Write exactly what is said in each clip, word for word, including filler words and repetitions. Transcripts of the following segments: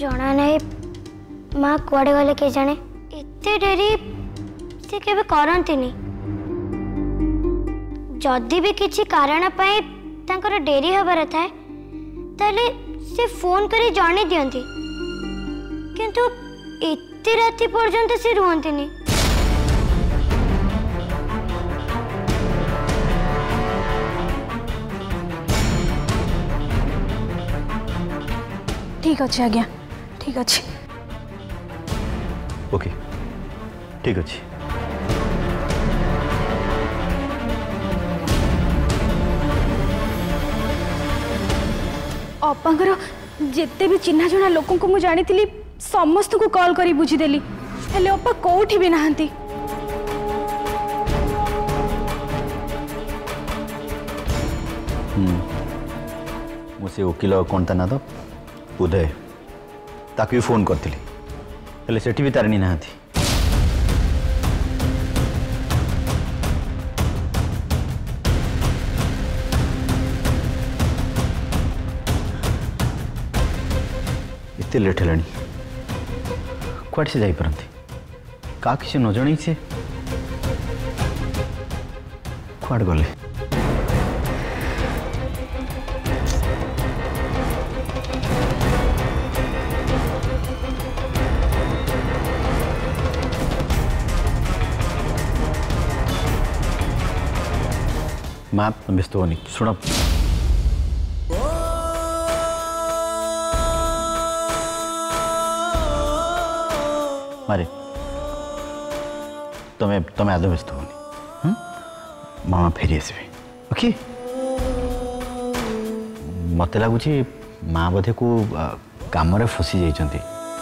जना नहीं माँ कुआड़े गले के जाने इतने डेरी से केबे करंतिनी जदि भी किसी कारण पाए तांकर डेरी हबार थाए ताले से फोन करी जानी दियंती किंतु इतने राति पर्यंत से रुहंतिनी। ठीक अच्छे आज्ञा ठीक अच्छे ओके ठीक अच्छे अपांकर जिते भी चिन्हा जଣା लोक को मु जानी थी समस्त को कॉल करी बुझीदेली हेले अपा कोठी भी नहांती। मुझे वकिल कौन ता ना तो उदय ताकि फोन करती हेले सेठी भी तारिणी ना थी। इतने लेट है कुआड़े से जापरती क्या किसी न जन से कुआड़े गले माँ व्यस्त होनी शुण मारे तुम्हें तुम्हें आदम व्यस्त होनी मामा फेरी आसबे ओके मत लगुच माँ बोधे को कम फसी जाइंट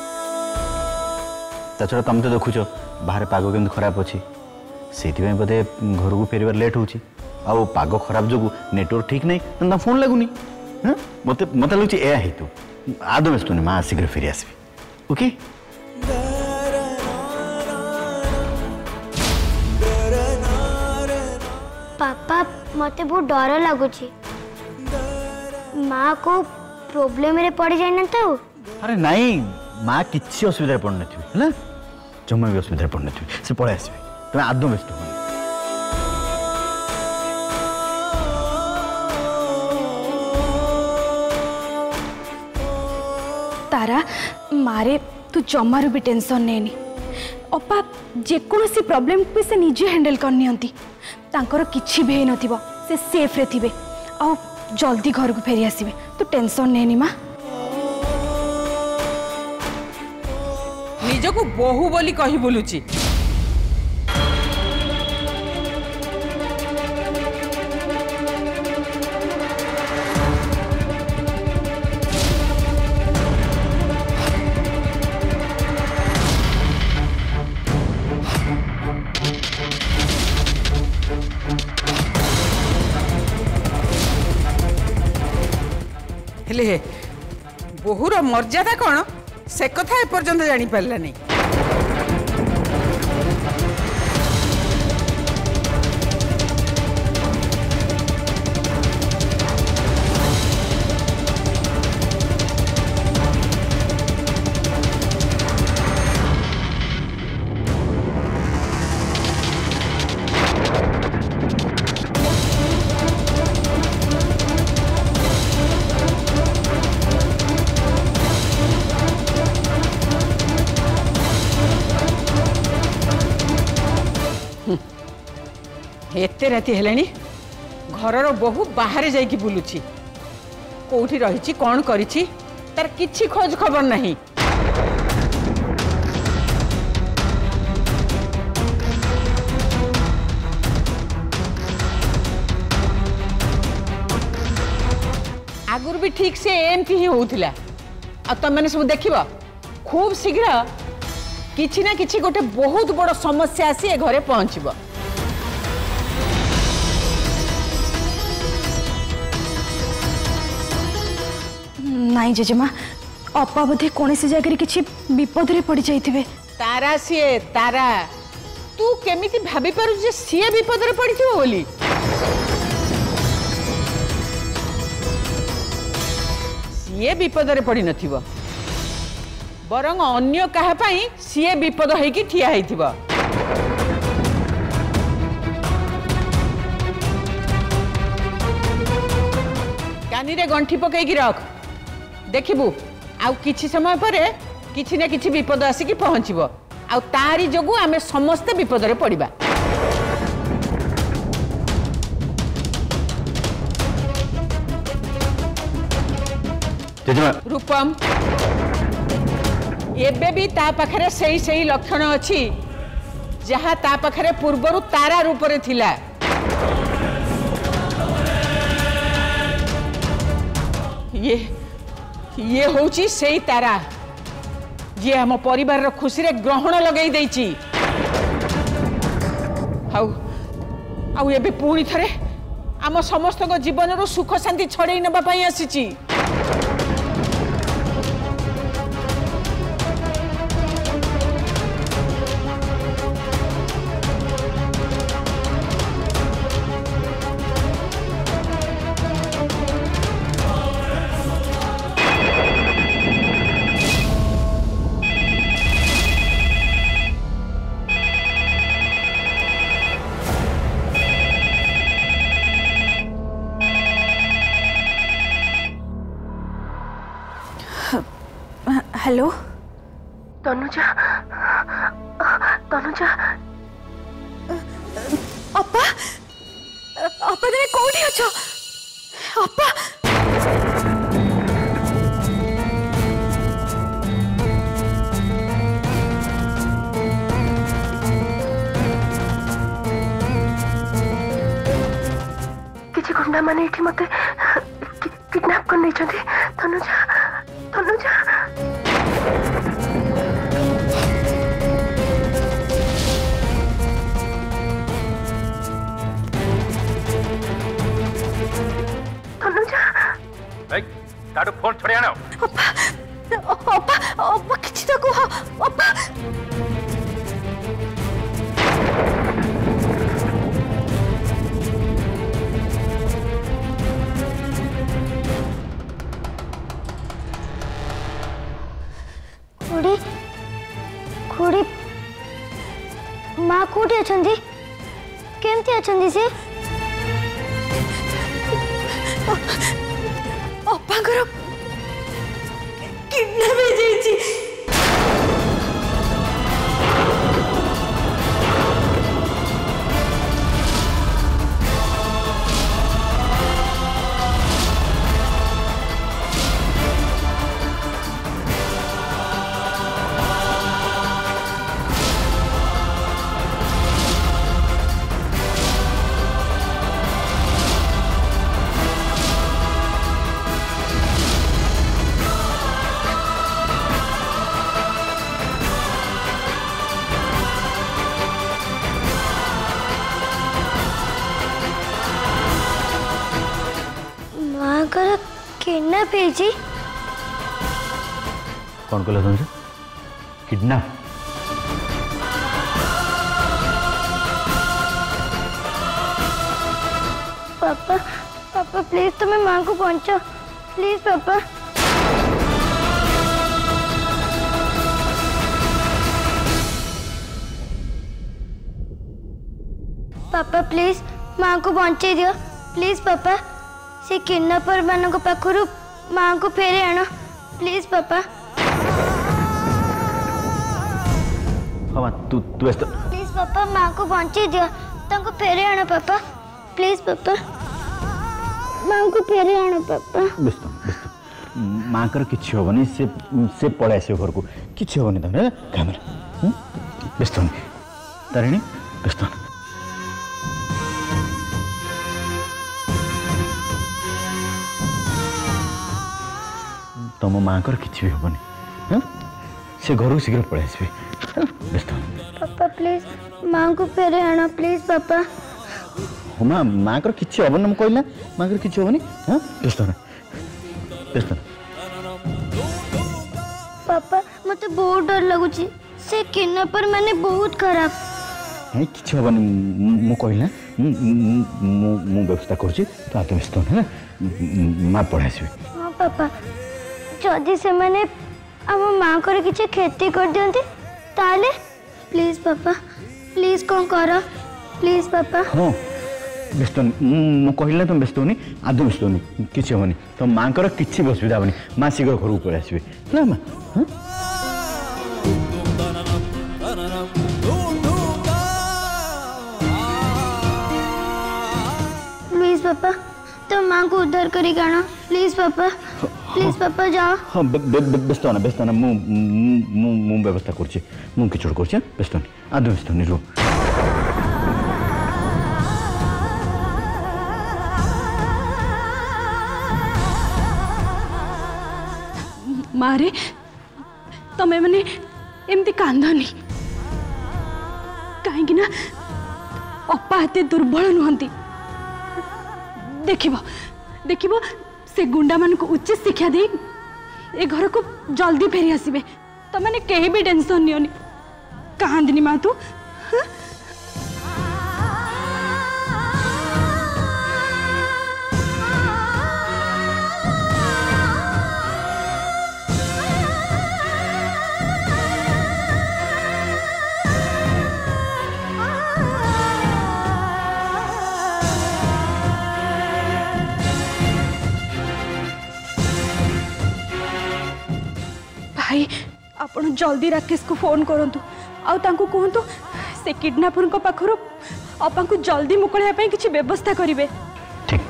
छड़ा तुम तो देखुच बाहर पाग केमती खराब अच्छी से बोधे घर को फेरबार लेट हो आउ पाग खराब जो नेटवर्क ठीक नहीं फोन लगुनि मत मत लगे यह हेतु आदम व्यस्त होनी माँ शीघ्र फेरी आसबे ओके पापा मते बहुत डर लगुच माँ को प्रोब्लेम रे पड़ जाए ना तो अरे नहीं माँ किसी असुविधा पड़न है जमा भी असुविधा पड़न से पलि आसबे तुम आदम व्यस्त हो तारा मारे तू जमारू भी टेंशन नेनी अपा जेकोसी प्रॉब्लम को से निजे हैंडल करनी तांकर किछि भी नथिबो से सेफ रे थिबे आ जल्दी घर को फेरी आसीबे तू टेंशन नेनी माँ निज को बहु बोली कही बोलुची हेले बहुर मर्यादा कौन से कथा एपर्यंत जानी पारला नहीं एते राति हेलानी घरर बहु बाहर जाइकी बुलुची कोठी रहिची कौन करिची तार किछि खोज खबर नहीं आगुर भी ठीक से एमती ही होउथिला आ तुम मैंने सब देखिबा खूब शीघ्र किछि ना किछि गोटे बहुत बड़ समस्या आसी ए घरे पहुंचबो नाई जेजेमा अपा बोधे कौन सी जगह किसी विपद रे पड़ जाइथिबे तारा सीए तारा तू केमिति भाबी पारु जे सीए विपद रे पड़िथिबो बोली सीए विपद रे पड़ी नथिबो बरंग अन्य कहा पाई सीए विपद होइकी ठिया होइथिबो। कानी रे गंठी पकईकी रख देखिबू आउ किछि समय परे किछि ना किछि विपद आसिकी पहुँचबो आउ तारी जोगु आमे समस्त विपद रे पड़िबा। रूपम एबे भी ता पाखरे सही सही लक्षण अछि जहा ता पाखरे पूर्वरु तारा रूप रे थिला। ये ये होची सही तारा जे हम परिवार रो खुशी रे ग्रहण लगई देइची। आउ आउ एबे पूरी थरे आम समस्त को जीवन रो सुख शांति छड़ेई नबा पई आसीची। हेलो तनुजा तनुजा अपा अपा तुम कौटी अछ अपा किछि गुंडा माने एठी मते किडनैप कर नै छथि। तनुजा तनुजा ताडू फोन छोड़े आनो। अपा अपा अपा किछि त कह अपा। खुड़ी खुड़ी माँ कोठी अछंती केमती अछंती से अपांकर किडनैप हो जाइछि। किडनैप है कौन कहला तुमसे किडनैप? पापा पापा प्लीज तुम्हें माँ को पहुंचो प्लीज पापा। पापा प्लीज माँ को पहुंचे दियो प्लीज पापा। से किडनैपर मान पाखु माँ को फेरे आण प्लीज पापा। हाँ तू तू ऐसा प्लीज पापा माँ को पहुंचे दियो तांको फेरे आण पापा प्लीज पापा। माँ को फेरे आण पापा। व्यस्त व्यस्त माँ कर किछि होबनी से से पळे आसे घर को किछि होबनी तमरे कैमरा व्यस्त तारिणी व्यस्त। तुम माँ कर किछि भी होबनी हाँ से घर शीघ्र पळे आसबे व्यस्त। पापा प्लीज माँ को फेरे आण प्लीज पापा। हो माँ माँ कर किछि होबनी हम कहला माँ कर किछि होबनी हाँ व्यस्त व्यस्त। पापा मते बहुत डर लगुची से किडनैपर माने बहुत खराब। नहीं किछि होबनी मु कहला मु मु व्यवस्था करछि तो आके व्यस्त है माँ पळे आसबे। हाँ पापा जदि से माने आम माँ को किसी क्षति कर दियंती ताले प्लीज पापा प्लीज कौन कर प्लीज पापा। हाँ व्यस्त मु कहले तुम व्यस्त होनी आदौ व्यस्त होनी किसी हेनी तुम माँ को किसी असुविधा हेनी माँ शीघ्र घर को पलि आसबे ना माँ। प्लीज पापा तो माँ को उद्धार करी गाना प्लीज पापा प्लीज पापा जाओ। हाँ व्यस्त होना व्यस्त होना मु व्यवस्था करछि मु किछुड़ करछि व्यस्त होनी आदौ व्यस्त होनी रो। मारे तमें मैंने एमती कांदनी कहीं ना अपा एते दुर्बल नुहंती देखिबो देखिबो से गुंडा मान को उचित शिक्षा दे ए घर को जल्दी फेरी आसबे तो मैंने कहीं भी टेंशन नहीं होनी कांदनी माँ तू। हाँ? भाई आपण जल्दी राकेश को फोन करंतु आउ तांको कहंतु से किडनैपर को पाखरो अपा को जल्दी मुकळिया पई किछि व्यवस्था करिवे। ठीक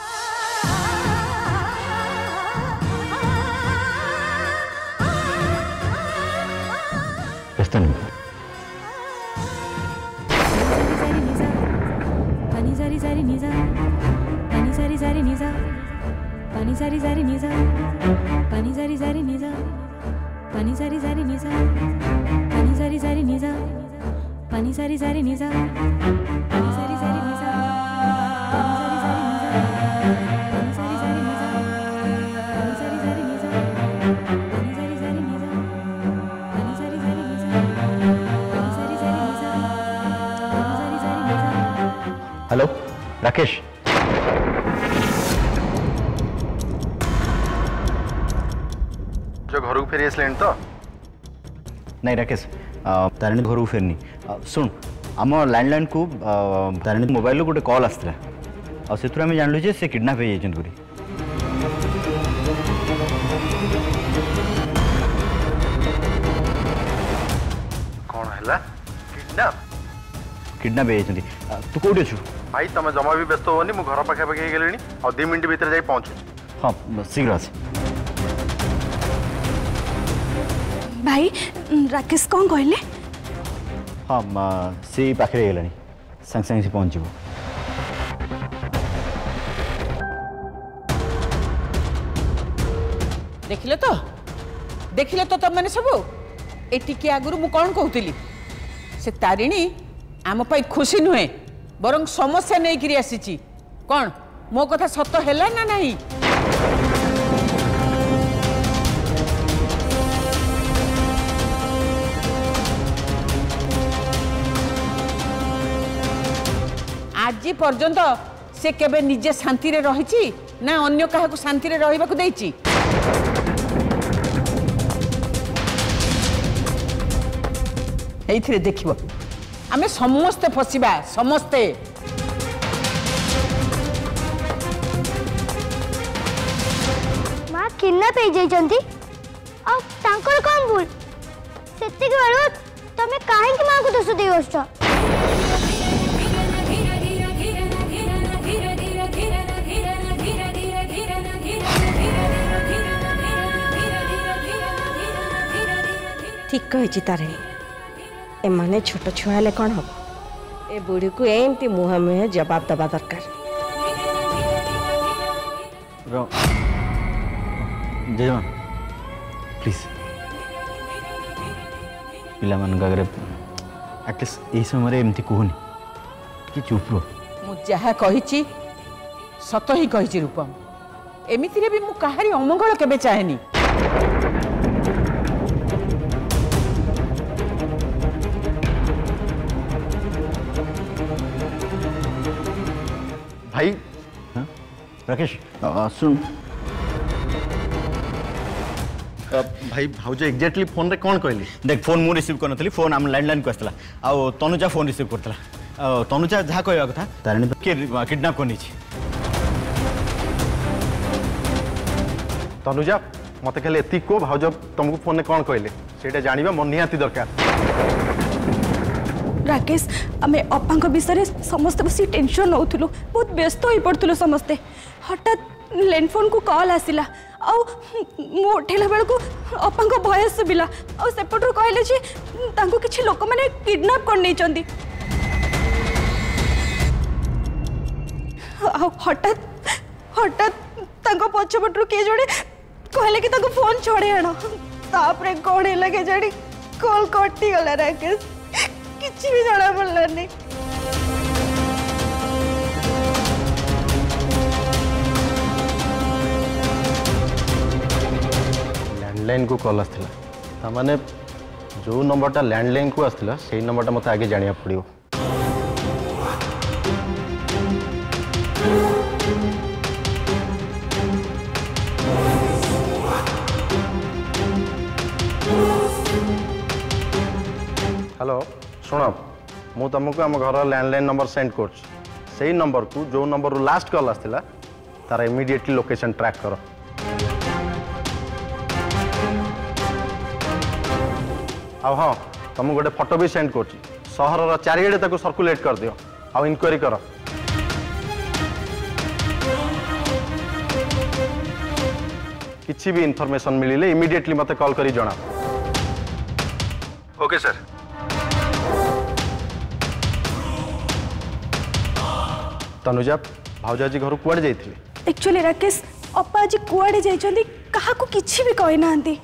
व्यस्त नहीं pani sari sari niza pani sari sari niza pani sari sari niza pani sari sari niza pani sari sari niza pani sari sari niza pani sari sari niza pani sari sari niza pani sari sari niza pani sari sari niza pani sari sari niza pani sari sari niza pani sari sari niza pani sari sari niza। Hello Rakesh जो घर को फेरी आसले तो नहीं राकेश तारिणी घर को फेरनी शुण आम landline को तारिणी मोबाइल गोटे कॉल आसला आम जानलु जे से किडनैप हो जाइछन कौन है किडनैप किडनैप हो जाइछन तू कोठी अछु भाई तुम जमा भी व्यस्त होनी मु घर पाखे पाखे गले और दु मिनट भीतर जाई पहुंचू। हाँ शीघ्र आस। भाई राकेश कौन कहले? हाँ से पाखे गलानी सांग सांग से पहुंच जाव। देखिले तो देखिले तो तब मैंने सब एटिके आगुरु मु कौन कहूली से तारिणी आम पाई खुशी नुहे बरं समस्या नहीं करी आसी कौन मो कथा सत है ना नहीं। आज पर्यंत से केबे निजे शांति रे रही ना अन्य काहाकू शांति रे रहिबा को देइची। एइथिरे देखिबो आमे समस्ते फसिबा समस्ते। माँ किडनैप हो जाइछंती आ तांकर कोन भूल सेति के बारे तमे काहे कि माँ को दोष देइ होछ। ठीक कही तारिणी एमाने छोट छुआ हेले कौन हम ए बुढ़ी को एमती मुहा मुहे जवाब दबा दरकार। जयमान प्लीज पिला मान आगे एटलिस्ट यही समय एमती कहनी कि चुप रो। मु जहा कहिची सत ही कहिची रूपम एमितिरे भी मु काहारी अमंगल केबे चाहेनी। भाई हाँ? राकेश सुन भाई भाउज एक्जाक्टली फोन रे कौन कहली? देख फोन मु रिसीव करनथली फोन हम लैंडलाइन को आसला आ तनुजा फोन रिसीव करतला आ तनुजा जहा कहवा कथा तारिणी के किडनैप करनी छी। तनुजा मत खाली एति को भाउज तुमको फोन कौन कहले सेटा जानिबा मन निहाती दरकार। राकेश आम अपांक विषय समस्त बस टेंशन नौलु बहुत व्यस्त हो पड़ू समस्ते हठात लैंड फोन को कॉल आसला उठेला बेलू अपांक भय शुविला आसेपटू कहले कि लोक मैंने किडनैप कर नहीं हठात हठात पछपटू किए जड़े कहले कि फोन छड़े आण तापर कौन है के जानी कॉल कटिगला राकेश किसी भी जाना पड़लानी। लैंडलाइन को कॉल आसला माने जो नंबरटा लैंडलाइन को आसला से नंबरटा मत आगे जानिया पड़ियो। हेलो शुण मु तुमको आम घर लैंडलाइन नंबर सेंड कर से नंबर को जो नंबर लास्ट कॉल आसला तार इमीडिएटली लोकेशन ट्रैक कर। आ हाँ तुम गोटे फोटो भी सेंड कर सहर चारिड़े ताको सर्कुलेट कर दियो आ इंक्वायरी कर। किसी भी इनफॉरमेशन मिलिले इमीडिएटली मते कॉल करी जणा। Okay sir. तनुजा भाउजा जी घर कुआड़े जाइथिले? एक्चुअली राकेश अपा आज कुआड़े जाइछंदी काहा को किछि भी कहि नांती।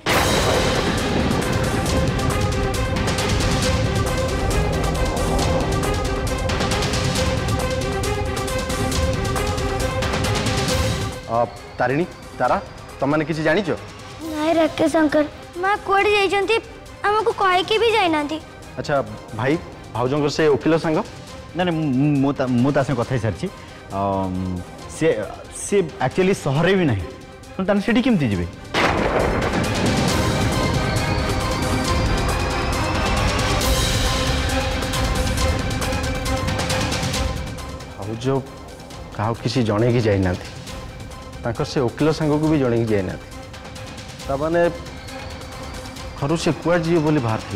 तारिणी तारा तुम मैंने किसी जानी चो? नहीं राकेश अंकल माँ कुआड़े जाइछंती हमको कहि के भी जाई नांती। अच्छा भाई भाउजंकर से वकील संग ना ना मु ता मु ता से कथा सारछि से से एक्चुअली सहरे भी नहीं तान सेठी केमती जिबे? भाउज कहा किसी जणे की जाई नांती तांकर से वकील संग को भी जणे की जाई नांती ता माने घर से कुआ जी बोली बाहर थी।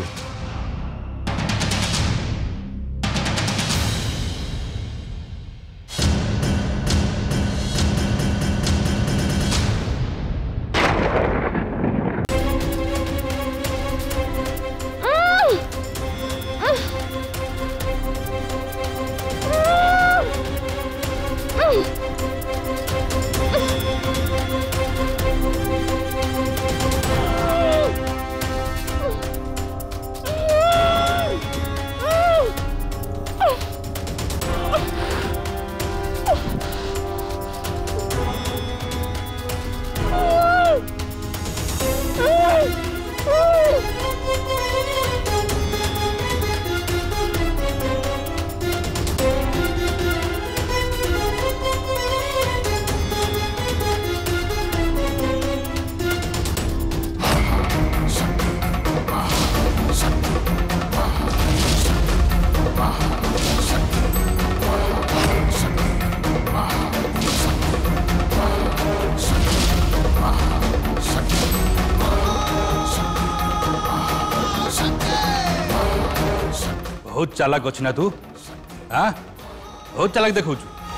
बहुत चालाक अच्छी ना तू हाँ बहुत चालाक देखु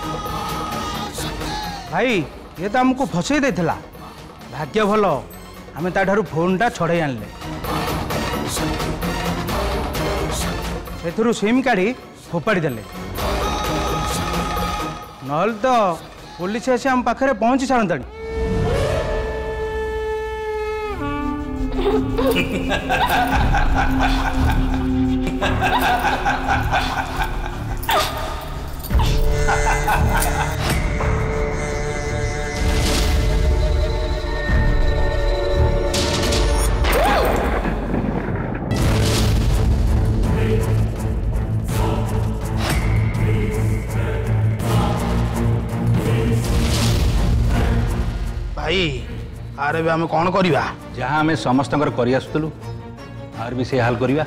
भाई ये तो हमको फसई देथिला भाग्य भल आम ताठू फोन टा छड़े आनले से सिम काढ़ी फोपाड़ी देले नहल तो पुलिस आसी आम पाखे पहुंची सारंतानी। भाई आरे बे आमे कौन करिवा जहाँ आम समस्त कर आसुलु आर भी से हाल करवा